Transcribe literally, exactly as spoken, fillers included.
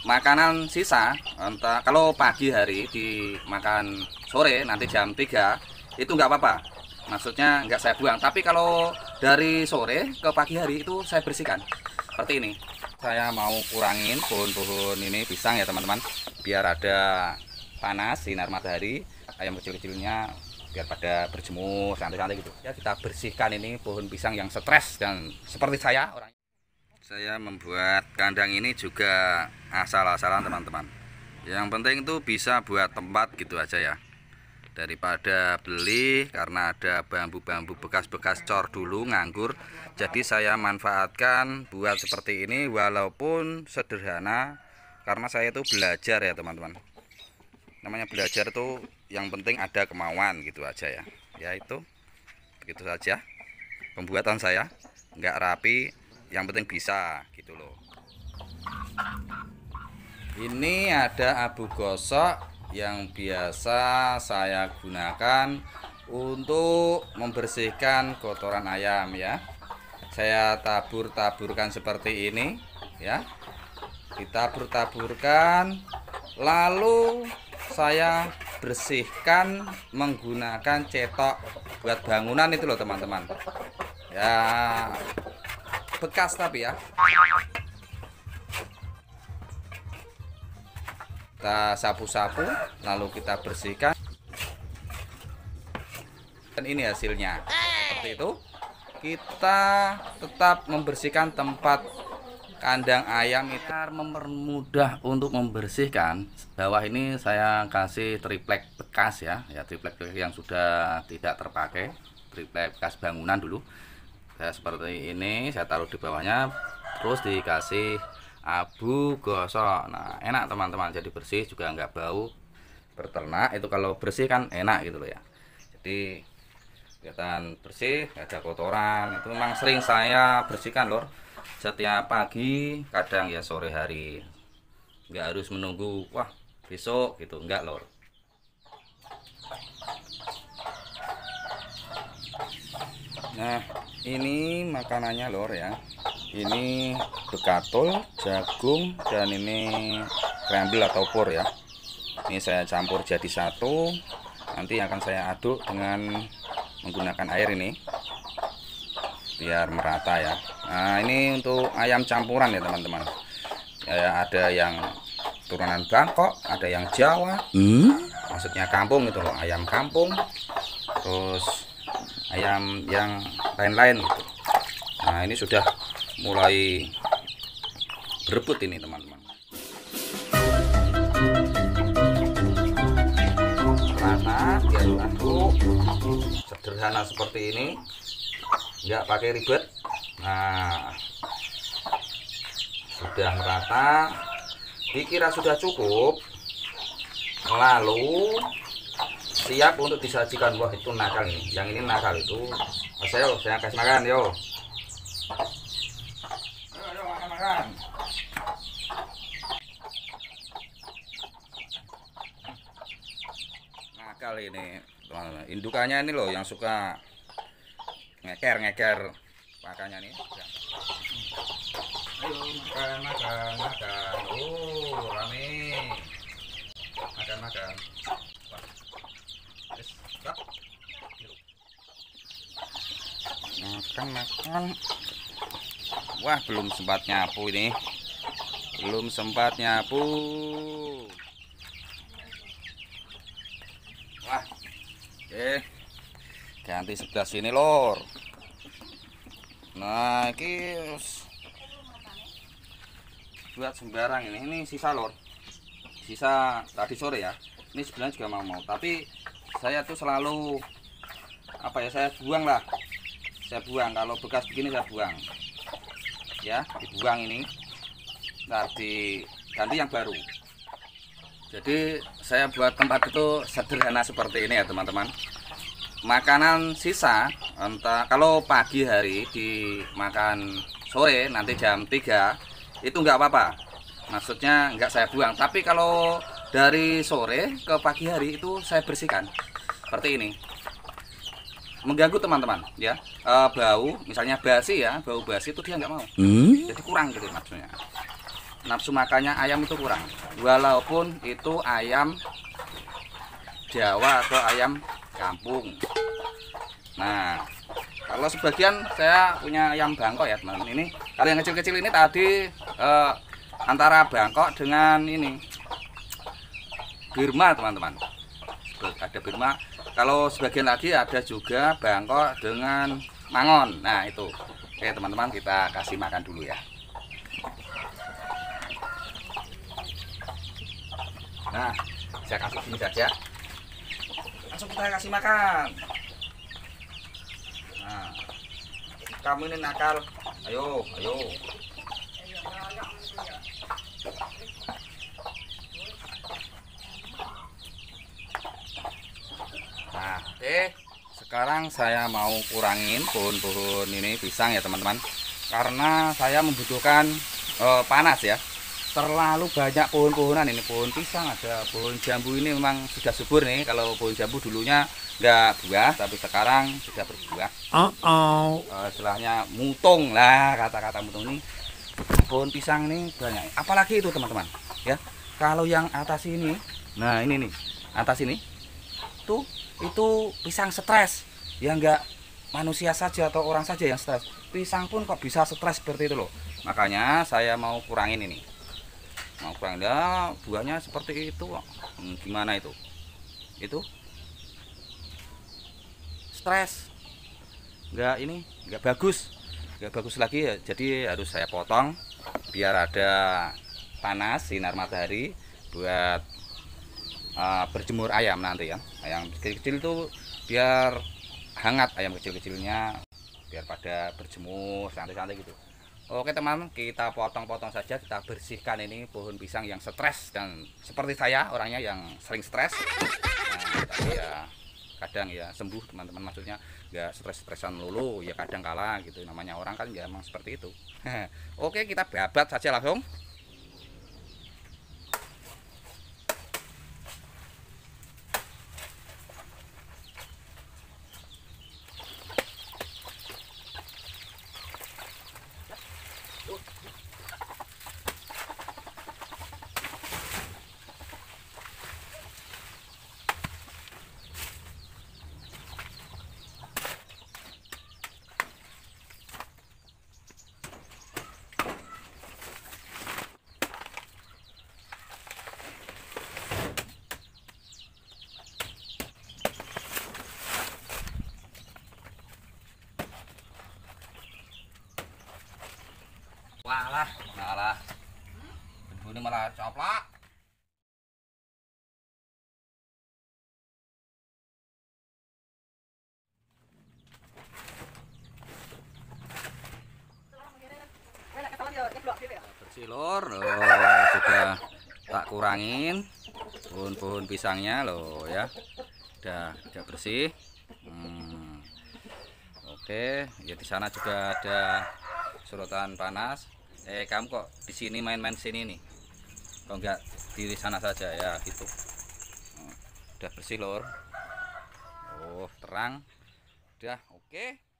makanan sisa, entah kalau pagi hari dimakan sore nanti jam tiga itu nggak apa-apa, maksudnya nggak saya buang. Tapi kalau dari sore ke pagi hari itu saya bersihkan seperti ini. Saya mau kurangin pohon-pohon ini pisang ya teman-teman, biar ada panas sinar matahari, ayam kecil-kecilnya biar pada berjemur santai-santai gitu ya. Kita bersihkan ini pohon pisang yang stres dan seperti saya orang. Saya membuat kandang ini juga asal-asalan teman-teman. Yang penting itu bisa buat tempat gitu aja ya, daripada beli, karena ada bambu-bambu bekas-bekas cor dulu nganggur. Jadi saya manfaatkan buat seperti ini walaupun sederhana, karena saya itu belajar ya teman-teman. Namanya belajar tuh yang penting ada kemauan gitu aja ya. Ya itu begitu saja pembuatan saya, nggak rapi, yang penting bisa gitu loh. Ini ada abu gosok yang biasa saya gunakan untuk membersihkan kotoran ayam ya. Saya tabur-taburkan seperti ini ya. Ditabur-taburkan, lalu saya bersihkan menggunakan cetok buat bangunan itu loh teman-teman ya, bekas tapi ya. Kita sapu-sapu lalu kita bersihkan, dan ini hasilnya seperti itu. Kita tetap membersihkan tempat kandang ayam itu, mempermudah untuk membersihkan. Bawah ini saya kasih triplek bekas ya, ya triplek yang sudah tidak terpakai, triplek bekas bangunan dulu. Saya seperti ini, saya taruh di bawahnya, terus dikasih abu gosok. Nah enak teman-teman, jadi bersih juga nggak bau. Berternak itu kalau bersih kan enak gitu loh ya, jadi kelihatan bersih, nggak ada kotoran. Itu memang sering saya bersihkan lor, setiap pagi, kadang ya sore hari, nggak harus menunggu wah besok gitu, enggak lor. Nah ini makanannya lor ya, ini bekatul, jagung, dan ini krembel atau pur ya. Ini saya campur jadi satu, nanti akan saya aduk dengan menggunakan air ini biar merata ya. Nah ini untuk ayam campuran ya teman-teman ya, ada yang turunan Bangkok, ada yang Jawa, hmm? maksudnya kampung itu loh, ayam kampung, terus ayam yang lain-lain gitu. Nah ini sudah mulai berebut ini teman-teman. Rata biar aduk, sederhana seperti ini, nggak pakai ribet. Nah sudah merata, dikira sudah cukup, lalu siap untuk disajikan. Wah itu nakal nih, yang ini nakal itu. Saya saya kasih makan yo. Ayo, ayo makan makan. Nakal ini teman-teman. Indukannya ini loh yang suka ngeker-ngeker makanya nih. Ayo makan makan makan. Oh rame. Makan makan. Makan makan. Wah belum sempat nyapu ini, belum sempat nyapu. Wah oke, ganti sebelah sini lor. Nah ini buat sembarang ini, ini sisa lor, sisa tadi sore ya. Ini sebenarnya juga mau mau, tapi saya tuh selalu apa ya, saya buang lah, saya buang kalau bekas begini saya buang ya, dibuang ini, ntar diganti yang baru. Jadi saya buat tempat itu sederhana seperti ini ya teman-teman. Makanan sisa, entah kalau pagi hari dimakan sore nanti jam tiga itu nggak apa-apa, maksudnya nggak saya buang. Tapi kalau dari sore ke pagi hari itu saya bersihkan seperti ini, mengganggu teman-teman ya. E, bau misalnya basi ya, bau basi itu dia nggak mau, hmm? Jadi kurang gitu maksudnya. nafsu makannya ayam itu kurang, walaupun itu ayam Jawa atau ayam kampung. Nah, kalau sebagian saya punya ayam Bangkok ya teman. Ini kalau yang kecil-kecil ini tadi eh, antara Bangkok dengan ini Birma teman-teman. Ada Birma. Kalau sebagian lagi ada juga Bangkok dengan Mangon. Nah itu. Oke teman-teman, kita kasih makan dulu ya. Nah, saya kasih sini saja. Langsung kita kasih makan. Nah, kamu ini nakal. Ayo, ayo. Nah, oke. Sekarang saya mau kurangin pohon-pohon ini pisang ya teman-teman. Karena saya membutuhkan eh, panas ya. Terlalu banyak pohon-pohonan ini, pohon pisang, ada pohon jambu ini memang sudah subur nih. Kalau pohon jambu dulunya nggak buah, tapi sekarang sudah berbuah. Uh -oh. Uh, istilahnya mutung lah, kata-kata mutung ini. Pohon pisang ini banyak. Apalagi itu teman-teman, ya. Kalau yang atas ini, nah ini nih, atas ini, tuh itu pisang stres. Ya nggak manusia saja atau orang saja yang stres. Pisang pun kok bisa stres seperti itu loh. Makanya saya mau kurangin ini. Mau kurang ya, buahnya seperti itu. Hmm, gimana itu? Itu stres. Enggak ini, enggak bagus. Enggak bagus lagi ya. Jadi harus saya potong biar ada panas sinar matahari buat uh, berjemur ayam nanti ya. Ayam kecil-kecil itu biar hangat, ayam kecil-kecilnya biar pada berjemur santai-santai gitu. Oke teman, kita potong-potong saja, kita bersihkan ini pohon pisang yang stres dan seperti saya orangnya yang sering stres. Nah, tapi ya kadang ya sembuh teman-teman, maksudnya nggak stres-stresan melulu ya, kadang kala gitu, namanya orang kan ya emang seperti itu. Oke, kita babat saja langsung. Walah, malah ini malah coplak. Bersih lor, loh, sudah tak kurangin pohon-pohon pisangnya loh ya, udah udah bersih. Hmm. Oke, ya di sana juga ada sorotan panas. Eh kamu kok di sini main-main sini nih? Kok enggak di sana saja ya gitu. Udah bersih lor. Oh terang. Udah oke.